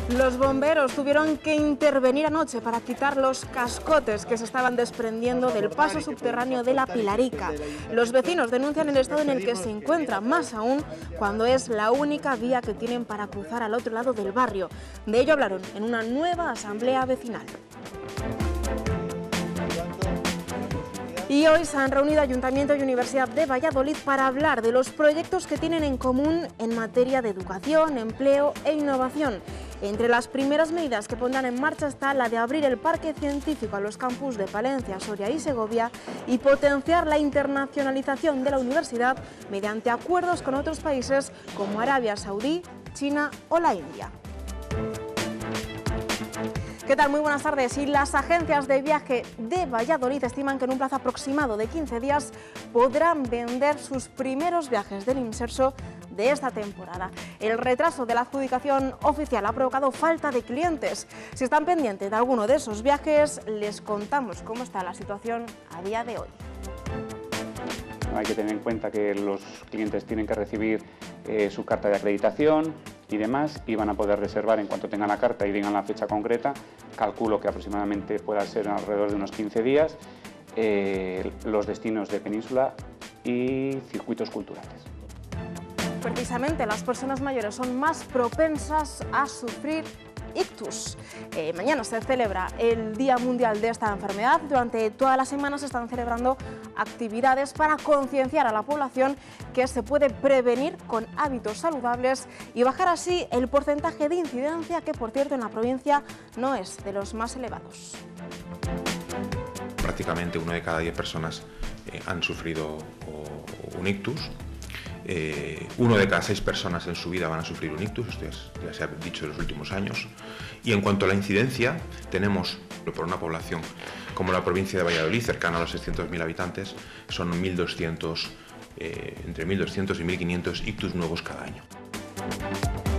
Los bomberos tuvieron que intervenir anoche para quitar los cascotes que se estaban desprendiendo del paso subterráneo de la Pilarica. Los vecinos denuncian el estado en el que se encuentra, más aún cuando es la única vía que tienen para cruzar al otro lado del barrio. De ello hablaron en una nueva asamblea vecinal. Y hoy se han reunido Ayuntamiento y Universidad de Valladolid para hablar de los proyectos que tienen en común en materia de educación, empleo e innovación. Entre las primeras medidas que pondrán en marcha está la de abrir el parque científico a los campus de Palencia, Soria y Segovia y potenciar la internacionalización de la universidad mediante acuerdos con otros países como Arabia Saudí, China o la India. ¿Qué tal? Muy buenas tardes. Y las agencias de viaje de Valladolid estiman que en un plazo aproximado de 15 días podrán vender sus primeros viajes del Inserso de esta temporada. El retraso de la adjudicación oficial ha provocado falta de clientes. Si están pendientes de alguno de esos viajes, les contamos cómo está la situación a día de hoy. Hay que tener en cuenta que los clientes tienen que recibir su carta de acreditación y demás, y van a poder reservar en cuanto tengan la carta y digan la fecha concreta. Calculo que aproximadamente pueda ser alrededor de unos 15 días, los destinos de península y circuitos culturales. Precisamente las personas mayores son más propensas a sufrir ictus. Mañana se celebra el Día Mundial de esta enfermedad. Durante toda la semana se están celebrando actividades para concienciar a la población que se puede prevenir con hábitos saludables y bajar así el porcentaje de incidencia que, por cierto, en la provincia no es de los más elevados. Prácticamente 1 de cada 10 personas han sufrido un ictus. 1 de cada 6 personas en su vida van a sufrir un ictus, esto ya se ha dicho en los últimos años. Y en cuanto a la incidencia, tenemos, por una población como la provincia de Valladolid, cercana a los 600.000 habitantes, son 1.200, entre 1.200 y 1.500 ictus nuevos cada año.